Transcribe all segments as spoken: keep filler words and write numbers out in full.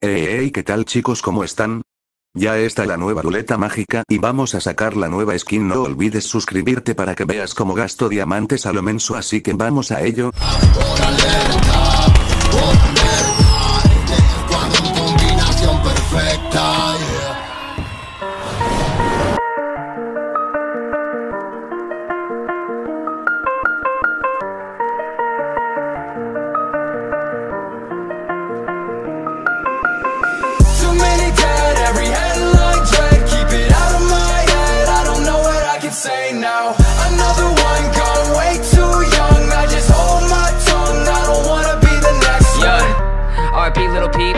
Hey, hey, ¿qué tal chicos? ¿Cómo están? Ya está la nueva ruleta mágica y vamos a sacar la nueva skin. No olvides suscribirte para que veas cómo gasto diamantes a lo menso, así que vamos a ello. Combinación perfecta, yeah. Too many dead, every headline dread. Keep it out of my head, I don't know what I can say now. Another one gone way too young. I just hold my tongue, I don't wanna be the next one. Yeah, R P Little Peep,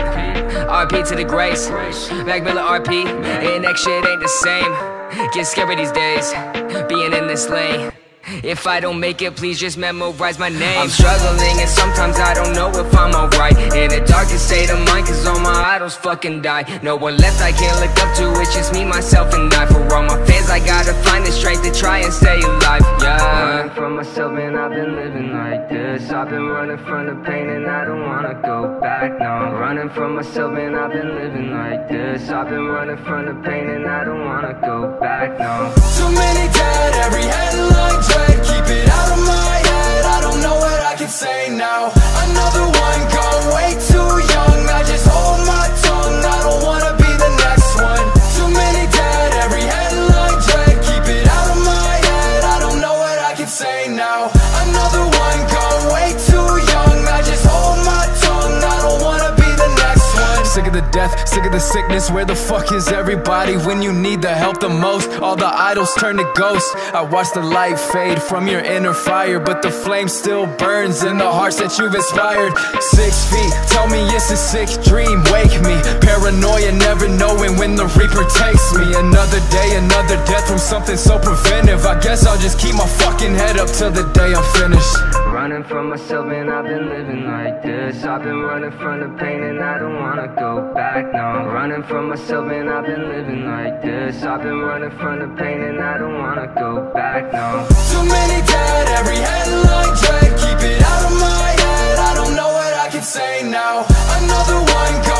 R P to the Grace, Mac Miller R P, and next shit ain't the same. Get scary these days, being in this lane. If I don't make it, please just memorize my name. I'm struggling and sometimes I don't know if I'm alright. In a darkest state of mind, cause all my idols fucking died. No one left I can't look up to, it's just me, myself and I. For all my fans I gotta find the strength to try and stay alive, yeah. Running from myself and I've been living like this. I've been running from the pain and I don't wanna go back now. Running from myself and I've been living like this. I've been running from the pain and I don't wanna go back now. Too many dead, every headline dread. Keep it out of my head, I don't know what I can say now. Another one gone way too young. I just hold my tongue, I don't wanna be the next one. Too many dead, every headline dread. Keep it out of my head, I don't know what I can say now. Another one gone way too young. I just hold my tongue, I don't wanna be the next one. Sick of the death, sick of the sickness. Where the fuck is everybody when you need the help the most? All the idols turn to ghosts. I watch the light fade from your inner fire, but the flame still burns in the hearts that you've inspired. Six feet, tell me it's a sick dream, wake me. Paranoia, never knowing when the reaper takes me. Another day, another death from something so preventive. I guess I'll just keep my fucking head up till the day I'm finished. Running from myself and I've been living like this. I've been running from the pain and I don't wanna go back now. Running from myself and I've been living like this. I've been running from the pain and I don't wanna go back now. Too many dead, every headline dread. Keep it out of my head, I don't know what I can say now. Another one gone